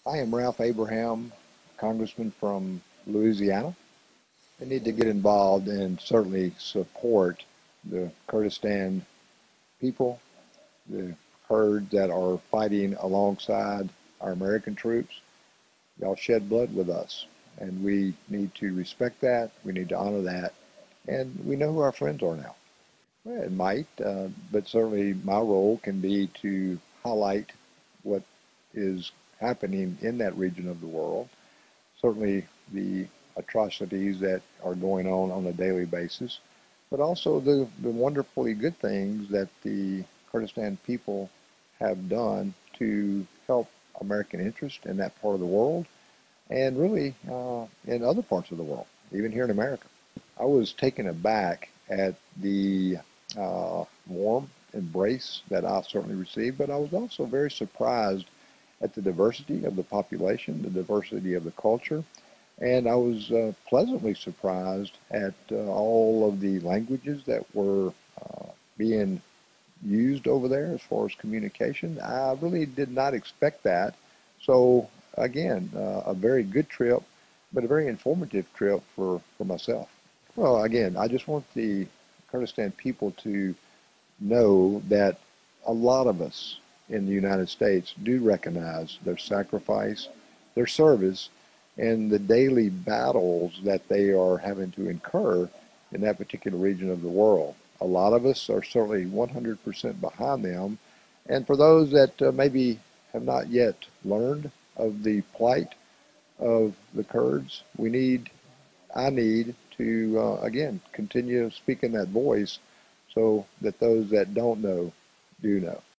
I am Ralph Abraham, Congressman from Louisiana. I need to get involved and certainly support the Kurdistan people, the Kurds that are fighting alongside our American troops. Y'all shed blood with us, and we need to respect that. We need to honor that, and we know who our friends are now. Well, it might, but certainly my role can be to highlight what is happening in that region of the world. Certainly the atrocities that are going on a daily basis, but also the wonderfully good things that the Kurdistan people have done to help American interest in that part of the world and really in other parts of the world, even here in America. I was taken aback at the warm embrace that I certainly received, but I was also very surprised at the diversity of the population, the diversity of the culture, and I was pleasantly surprised at all of the languages that were being used over there as far as communication. I really did not expect that. So again, a very good trip, but a very informative trip for myself. Well, again, I just want the Kurdistan people to know that a lot of us in the United States do recognize their sacrifice, their service, and the daily battles that they are having to incur in that particular region of the world. A lot of us are certainly 100% behind them. And for those that maybe have not yet learned of the plight of the Kurds, I need to, again, continue speaking that voice so that those that don't know do know.